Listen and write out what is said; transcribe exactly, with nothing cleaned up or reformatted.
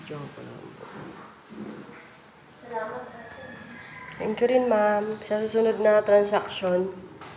Video ko lang. Thank you rin, ma'am. Sa susunod na transaction,